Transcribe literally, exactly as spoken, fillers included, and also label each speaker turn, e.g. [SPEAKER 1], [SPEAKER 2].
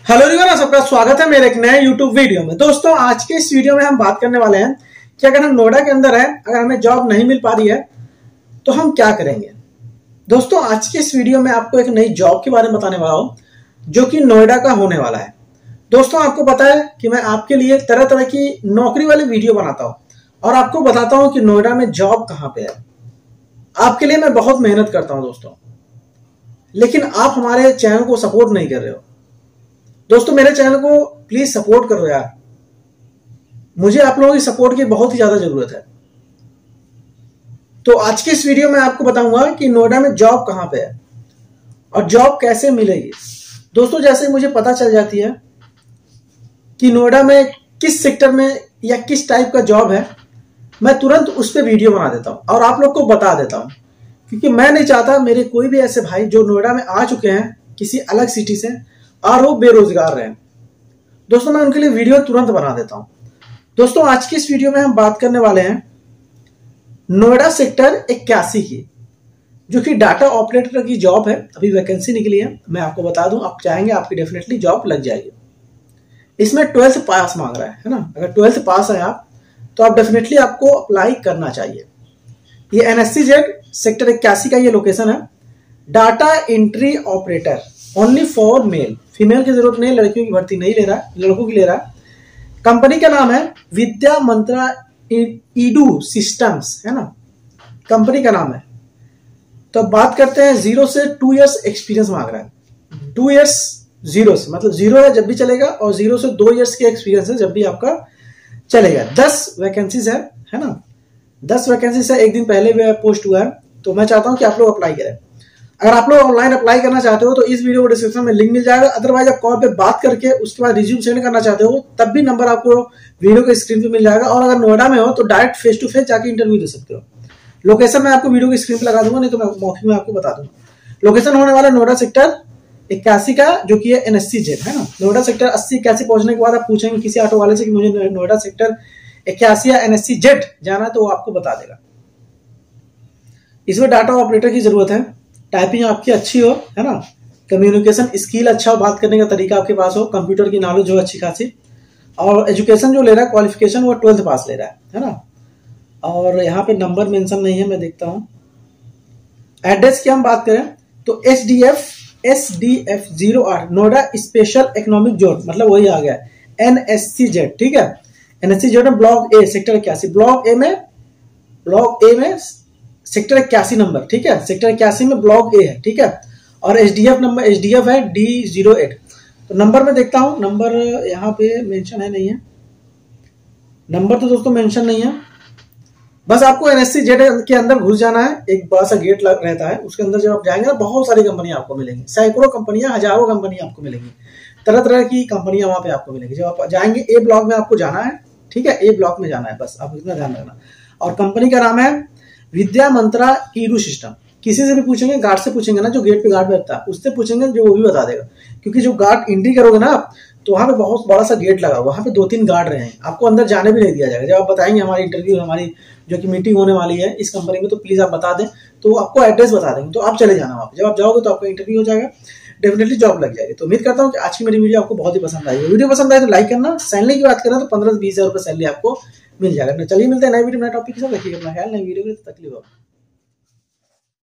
[SPEAKER 1] Hello everyone, सबका स्वागत है मेरे एक नए यूट्यूब वीडियो में। दोस्तों, आज के इस वीडियो में हम बात करने वाले हैं कि अगर हम नोएडा के अंदर हैं, अगर हमें जॉब नहीं मिल पा रही है तो हम क्या करेंगे। दोस्तों, आज के इस वीडियो में आपको एक नई जॉब के बारे में बताने वाला हूं जो कि नोएडा का होने वाला है। दोस्तों, आपको पता है कि मैं आपके लिए तरह तरह की नौकरी वाली वीडियो बनाता हूं और आपको बताता हूं कि नोएडा में जॉब कहां पे है। आपके लिए मैं बहुत मेहनत करता हूं दोस्तों, लेकिन आप हमारे चैनल को सपोर्ट नहीं कर रहे हो। दोस्तों, मेरे चैनल को प्लीज सपोर्ट करो यार, मुझे आप लोगों की सपोर्ट की बहुत ही ज्यादा जरूरत है। तो आज के इस वीडियो में आपको बताऊंगा कि नोएडा में जॉब कहां पे है और जॉब कैसे मिलेगी। दोस्तों, जैसे मुझे पता चल जाती है कि नोएडा में किस सेक्टर में या किस टाइप का जॉब है, मैं तुरंत उस पर वीडियो बना देता हूं और आप लोग को बता देता हूं, क्योंकि मैं नहीं चाहता मेरे कोई भी ऐसे भाई जो नोएडा में आ चुके हैं किसी अलग सिटी से और वो बेरोजगार रहे। दोस्तों, मैं उनके लिए वीडियो तुरंत बना देता हूं। दोस्तों, आज की इस वीडियो में हम बात करने वाले हैं नोएडा सेक्टर इक्यासी की, जो कि डाटा ऑपरेटर की जॉब है। अभी वैकेंसी निकली है, मैं आपको बता दूं, आप चाहेंगे आपकी डेफिनेटली जॉब लग जाएगी। इसमें ट्वेल्थ पास मांग रहा है, है ना। अगर ट्वेल्थ पास है आप तो आप डेफिनेटली आपको अप्लाई करना चाहिए। ये एनएससी जेड सेक्टर इक्यासी का ये लोकेशन है। Data entry operator only for male, female की जरूरत नहीं, लड़कियों की भर्ती नहीं ले रहा है, लड़कों की ले रहा है। कंपनी का नाम है विद्या मंत्रा ईडू सिस्टम्स, है ना, कंपनी का नाम है। तो बात करते हैं, जीरो से टू इयर्स एक्सपीरियंस मांग रहा है। टू इयर्स जीरो से मतलब जीरो है जब भी चलेगा, और जीरो से दो इयर्स के एक्सपीरियंस है जब भी आपका चलेगा। दस वैकेंसीज है, है ना, दस वैकेंसी से एक दिन पहले भी पोस्ट हुआ है। तो मैं चाहता हूं कि आप लोग अप्लाई करें। अगर आप लोग ऑनलाइन अप्लाई करना चाहते हो तो इस वीडियो को डिस्क्रिप्शन में लिंक मिल जाएगा। अदरवाइज आप कॉल पे बात करके उसके बाद रिज्यूम सेंड करना चाहते हो तब भी नंबर आपको वीडियो के स्क्रीन पे मिल जाएगा। और अगर नोएडा में हो तो डायरेक्ट फेस टू फेस जाके इंटरव्यू दे सकते हो। लोकेशन मैं आपको वीडियो की स्क्रीन पे लगा दूंगा, नहीं तो मैं मौके में आपको बता दूंगा। लोकेशन होने वाला नोएडा सेक्टर इक्यासी का, जो कि है एनएससी जेड, है ना। नोएडा सेक्टर अस्सी इक्यासी पहुंचने के बाद आप पूछेंगे किसी ऑटो वाले से कि मुझे नोएडा सेक्टर इक्यासी या एनएससी जेड जाना है, तो वो आपको बता देगा। इसमें डाटा ऑपरेटर की जरूरत है। टाइपिंग आपकी अच्छी हो, है ना, कम्युनिकेशन स्किल अच्छा हो, बात करने का तरीका आपके पास हो, कंप्यूटर की नॉलेज हो अच्छी खासी, और एजुकेशन जो ले रहा है क्वालिफिकेशन वो ट्वेल्थ पास ले रहा है, है ना। और यहाँ पे नंबर मेंशन नहीं है, मैं देखता हूँ। एड्रेस की हम बात करें तो S D F S D F zero आठ नोएडा स्पेशल इकोनॉमिक जोन, मतलब वही आ गया एनएससी जेड, ठीक है। एनएससी जेड में ब्लॉक ए सेक्टर इक्यासी, ब्लॉक ए में ब्लॉक ए में सेक्टर इक्यासी नंबर, ठीक है। सेक्टर इक्यासी में ब्लॉक ए है, ठीक है। और एचडीएफ नंबर एचडीएफ है डी जीरो एट। तो नंबर में देखता हूं, नंबर यहाँ पे मेंशन है नहीं है, नंबर तो दोस्तों मेंशन नहीं है। बस आपको एनएससी जेड के अंदर घुस जाना है। एक बड़ा सा गेट लग रहता है, उसके अंदर जब आप जाएंगे ना, बहुत सारी कंपनियां आपको मिलेंगी, सैकड़ों कंपनियां, हजारों कंपनियां आपको मिलेंगी, तरह तरह की कंपनियां वहां पे आपको मिलेंगी। जब आप जाएंगे ए ब्लॉक में आपको जाना है, ठीक है, ए ब्लॉक में जाना है, बस आप इतना ध्यान रखना। और कंपनी का नाम है विद्या मंत्रा ईडू सिस्टम। किसी से भी पूछेंगे, गार्ड से पूछेंगे ना, जो गेट पे गार्ड बैठता है, उससे पूछेंगे, जो वो भी बता देगा। क्योंकि जो गार्ड एंट्री करोगे ना आप, तो वहां पे बहुत बड़ा सा गेट लगा, वहां पे दो तीन गार्ड रहे हैं, आपको अंदर जाने भी नहीं दिया जाएगा। जब आप बताएंगे हमारी इंटरव्यू, हमारी जो कि मीटिंग होने वाली है इस कंपनी में, तो प्लीज आप बता दें, तो आपको एड्रेस बता देंगे, तो आप चले जाना वहां पे। जब आप जाओगे तो आपका इंटरव्यू हो जाएगा, डेफिनेटली जॉब लग जाएगी। तो उम्मीद करता हूँ कि आज की मेरी वीडियो आपको बहुत ही पसंद आई। वीडियो पसंद आए तो लाइक करना। सैलरी की बात करें तो पंद्रह से बीस हजार रुपये सैलरी आपको मिल जाएगा। चलिए मिलते हैं नई वीडियो नए टॉपिक के साथ। देखिए अपना ख्याल, नई वीडियो में तकलीफ हो।